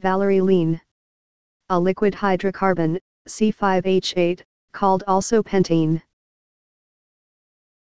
Valerylene. A liquid hydrocarbon, C5H8, called also pentene.